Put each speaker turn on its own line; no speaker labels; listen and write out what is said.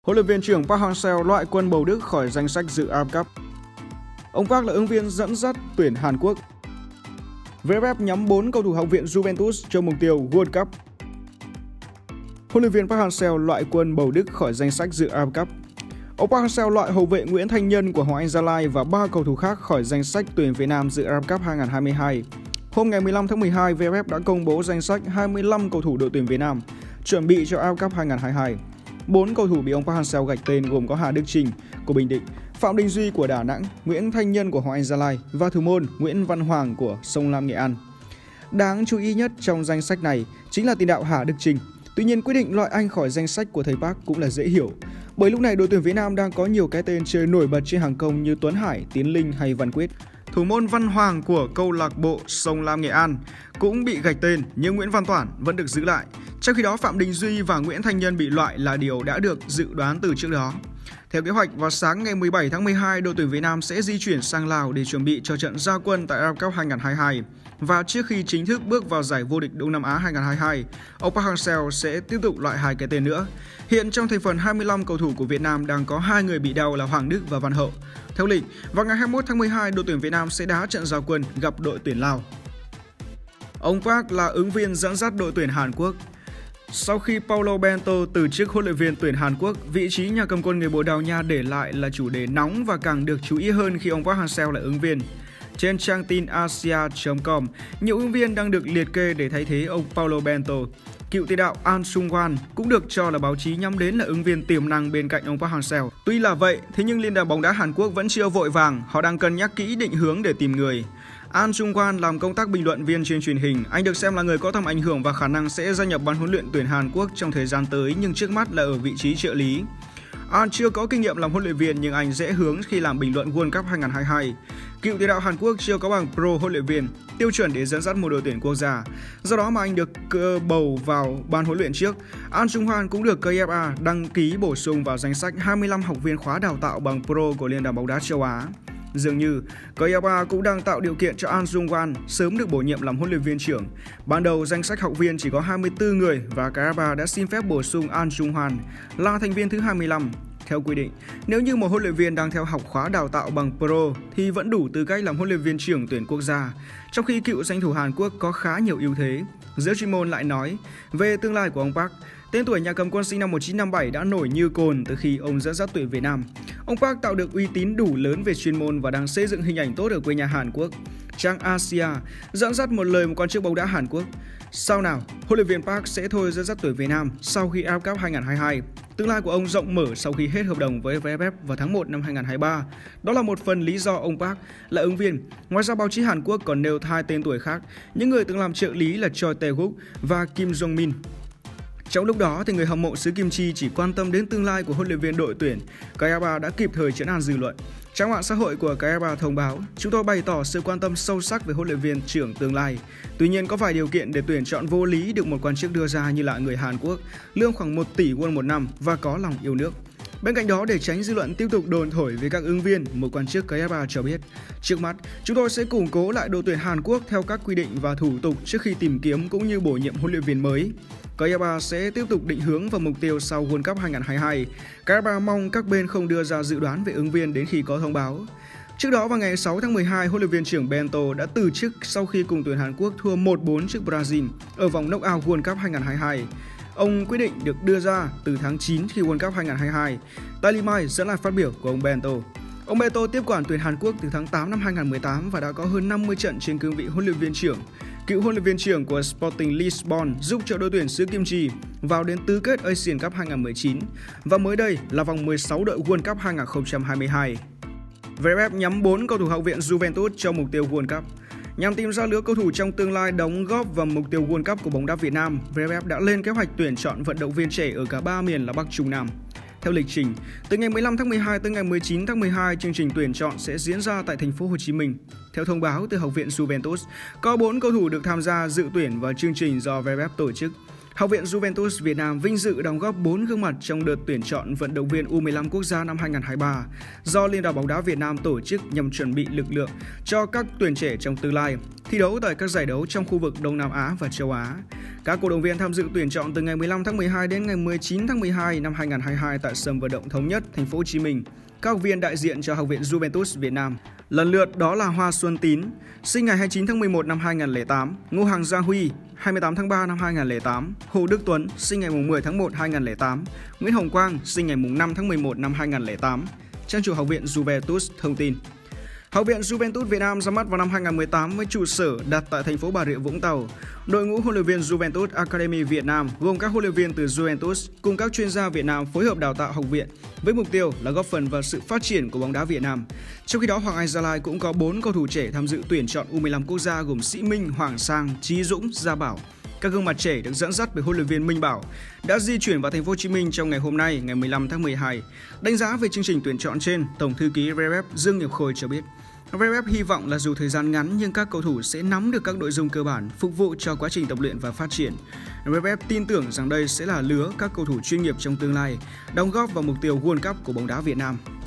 Huấn luyện viên trưởng Park Hang-seo loại quân bầu Đức khỏi danh sách dự Arab Cup. Ông Park là ứng viên dẫn dắt tuyển Hàn Quốc. VFF nhắm 4 cầu thủ Học viện Juventus cho mục tiêu World Cup. Huấn luyện viên Park Hang-seo loại quân bầu Đức khỏi danh sách dự Arab Cup. Ông Park Hang-seo loại hậu vệ Nguyễn Thanh Nhân của Hoàng Anh Gia Lai và 3 cầu thủ khác khỏi danh sách tuyển Việt Nam dự Arab Cup 2022. Hôm ngày 15 tháng 12, VFF đã công bố danh sách 25 cầu thủ đội tuyển Việt Nam chuẩn bị cho Arab Cup 2022. 4 cầu thủ bị ông Park Hang-seo gạch tên gồm có Hà Đức Chinh của Bình Định, Phạm Đình Duy của Đà Nẵng, Nguyễn Thanh Nhân của Hoàng Anh Gia Lai và thủ môn Nguyễn Văn Hoàng của Sông Lam Nghệ An. Đáng chú ý nhất trong danh sách này chính là tiền đạo Hà Đức Chinh. Tuy nhiên, quyết định loại anh khỏi danh sách của thầy Park cũng là dễ hiểu, bởi lúc này đội tuyển Việt Nam đang có nhiều cái tên chơi nổi bật trên hàng công như Tuấn Hải, Tiến Linh hay Văn Quyết. Thủ môn Văn Hoàng của câu lạc bộ Sông Lam Nghệ An cũng bị gạch tên, nhưng Nguyễn Văn Toản vẫn được giữ lại. Trong khi đó, Phạm Đình Duy và Nguyễn Thanh Nhân bị loại là điều đã được dự đoán từ trước đó. Theo kế hoạch, vào sáng ngày 17 tháng 12, đội tuyển Việt Nam sẽ di chuyển sang Lào để chuẩn bị cho trận ra quân tại Arab Cup 2022. Và trước khi chính thức bước vào giải vô địch Đông Nam Á 2022, ông Park Hang-seo sẽ tiếp tục loại 2 cái tên nữa. Hiện trong thành phần 25 cầu thủ của Việt Nam đang có 2 người bị đau là Hoàng Đức và Văn Hậu. Theo lịch, vào ngày 21 tháng 12, đội tuyển Việt Nam sẽ đá trận ra quân gặp đội tuyển Lào. Ông Park là ứng viên dẫn dắt đội tuyển Hàn Quốc. Sau khi Paulo Bento từ chức huấn luyện viên tuyển Hàn Quốc, vị trí nhà cầm quân người Bồ Đào Nha để lại là chủ đề nóng và càng được chú ý hơn khi ông Park Hang-seo là ứng viên. Trên trang tin asia.com, nhiều ứng viên đang được liệt kê để thay thế ông Paulo Bento. Cựu tiền đạo An Sung-hwan cũng được cho là báo chí nhắm đến là ứng viên tiềm năng bên cạnh ông Park Hang-seo. Tuy là vậy, thế nhưng Liên đoàn bóng đá Hàn Quốc vẫn chưa vội vàng, họ đang cân nhắc kỹ định hướng để tìm người. An Sung-hwan làm công tác bình luận viên trên truyền hình, anh được xem là người có tầm ảnh hưởng và khả năng sẽ gia nhập ban huấn luyện tuyển Hàn Quốc trong thời gian tới, nhưng trước mắt là ở vị trí trợ lý. An chưa có kinh nghiệm làm huấn luyện viên nhưng anh dễ hướng khi làm bình luận World Cup 2022. Cựu tiền đạo Hàn Quốc chưa có bằng pro huấn luyện viên, tiêu chuẩn để dẫn dắt một đội tuyển quốc gia. Do đó mà anh được bầu vào ban huấn luyện trước. An Sung-hwan cũng được KFA đăng ký bổ sung vào danh sách 25 học viên khóa đào tạo bằng pro của Liên đoàn bóng đá châu Á. Dường như, KFA cũng đang tạo điều kiện cho An Sung-hwan sớm được bổ nhiệm làm huấn luyện viên trưởng. Ban đầu, danh sách học viên chỉ có 24 người và KFA đã xin phép bổ sung An Sung-hwan là thành viên thứ 25. Theo quy định, nếu như một huấn luyện viên đang theo học khóa đào tạo bằng pro thì vẫn đủ tư cách làm huấn luyện viên trưởng tuyển quốc gia. Trong khi cựu danh thủ Hàn Quốc có khá nhiều ưu thế, giới chuyên môn lại nói về tương lai của ông Park. Tên tuổi nhà cầm quân sinh năm 1957 đã nổi như cồn từ khi ông dẫn dắt tuyển Việt Nam. Ông Park tạo được uy tín đủ lớn về chuyên môn và đang xây dựng hình ảnh tốt ở quê nhà Hàn Quốc. Trang Asia dẫn dắt một quan chức bóng đá Hàn Quốc. Sao nào, huấn luyện viên Park sẽ thôi dẫn dắt tuyển Việt Nam sau khi Arab Cup 2022. Tương lai của ông rộng mở sau khi hết hợp đồng với VFF vào tháng 1 năm 2023. Đó là một phần lý do ông Park là ứng viên. Ngoài ra, báo chí Hàn Quốc còn nêu 2 tên tuổi khác, những người từng làm trợ lý là Choi Tae-guk và Kim Jong-min. Trong lúc đó, thì người hâm mộ xứ Kim Chi chỉ quan tâm đến tương lai của huấn luyện viên đội tuyển. KFA đã kịp thời trấn an dư luận. Trang mạng xã hội của KFA thông báo, chúng tôi bày tỏ sự quan tâm sâu sắc về huấn luyện viên trưởng tương lai. Tuy nhiên, có vài điều kiện để tuyển chọn vô lý được một quan chức đưa ra như là người Hàn Quốc, lương khoảng 1 tỷ won một năm và có lòng yêu nước. Bên cạnh đó, để tránh dư luận tiếp tục đồn thổi về các ứng viên, một quan chức KFA cho biết, trước mắt, chúng tôi sẽ củng cố lại đội tuyển Hàn Quốc theo các quy định và thủ tục trước khi tìm kiếm cũng như bổ nhiệm huấn luyện viên mới. KFA sẽ tiếp tục định hướng vào mục tiêu sau World Cup 2022. KFA mong các bên không đưa ra dự đoán về ứng viên đến khi có thông báo. Trước đó vào ngày 6 tháng 12, huấn luyện viên trưởng Bento đã từ chức sau khi cùng tuyển Hàn Quốc thua 1-4 trước Brazil ở vòng knock-out World Cup 2022. Ông quyết định được đưa ra từ tháng 9 khi World Cup 2022. Daily Mail dẫn lại phát biểu của ông Bento. Ông Bento tiếp quản tuyển Hàn Quốc từ tháng 8 năm 2018 và đã có hơn 50 trận trên cương vị huấn luyện viên trưởng. Cựu huấn luyện viên trưởng của Sporting Lisbon giúp cho đội tuyển xứ Kim Chi vào đến tứ kết Asian Cup 2019 và mới đây là vòng 16 đội World Cup 2022. VFF nhắm 4 cầu thủ Học viện Juventus cho mục tiêu World Cup. Nhằm tìm ra lứa cầu thủ trong tương lai đóng góp vào mục tiêu World Cup của bóng đá Việt Nam, VFF đã lên kế hoạch tuyển chọn vận động viên trẻ ở cả 3 miền là Bắc Trung Nam. Theo lịch trình, từ ngày 15 tháng 12 tới ngày 19 tháng 12, chương trình tuyển chọn sẽ diễn ra tại thành phố Hồ Chí Minh. Theo thông báo từ Học viện Juventus, có 4 cầu thủ được tham gia dự tuyển vào chương trình do VFF tổ chức. Học viện Juventus Việt Nam vinh dự đóng góp 4 gương mặt trong đợt tuyển chọn vận động viên U15 quốc gia năm 2023 do Liên đoàn bóng đá Việt Nam tổ chức nhằm chuẩn bị lực lượng cho các tuyển trẻ trong tương lai thi đấu tại các giải đấu trong khu vực Đông Nam Á và châu Á. Các cổ động viên tham dự tuyển chọn từ ngày 15 tháng 12 đến ngày 19 tháng 12 năm 2022 tại sân vận động Thống Nhất, Thành phố Hồ Chí Minh. Các học viên đại diện cho Học viện Juventus Việt Nam lần lượt đó là Hoa Xuân Tín, sinh ngày 29 tháng 11 năm 2008, Ngô Hàng Gia Huy, 28 tháng 3 năm 2008, Hồ Đức Tuấn, sinh ngày 10 tháng 1 2008, Nguyễn Hồng Quang, sinh ngày 5 tháng 11 năm 2008. Trang chủ Học viện Juventus thông tin. Học viện Juventus Việt Nam ra mắt vào năm 2018 với trụ sở đặt tại thành phố Bà Rịa Vũng Tàu. Đội ngũ huấn luyện viên Juventus Academy Việt Nam gồm các huấn luyện viên từ Juventus cùng các chuyên gia Việt Nam phối hợp đào tạo học viện với mục tiêu là góp phần vào sự phát triển của bóng đá Việt Nam. Trong khi đó, Hoàng Anh Gia Lai cũng có 4 cầu thủ trẻ tham dự tuyển chọn U15 quốc gia gồm Sĩ Minh, Hoàng Sang, Chí Dũng, Gia Bảo. Các gương mặt trẻ được dẫn dắt bởi huấn luyện viên Minh Bảo đã di chuyển vào thành phố Hồ Chí Minh trong ngày hôm nay, ngày 15 tháng 12. Đánh giá về chương trình tuyển chọn trên, Tổng thư ký VFF Dương Nghiệp Khôi cho biết, VFF hy vọng là dù thời gian ngắn nhưng các cầu thủ sẽ nắm được các nội dung cơ bản phục vụ cho quá trình tập luyện và phát triển. VFF tin tưởng rằng đây sẽ là lứa các cầu thủ chuyên nghiệp trong tương lai, đóng góp vào mục tiêu World Cup của bóng đá Việt Nam.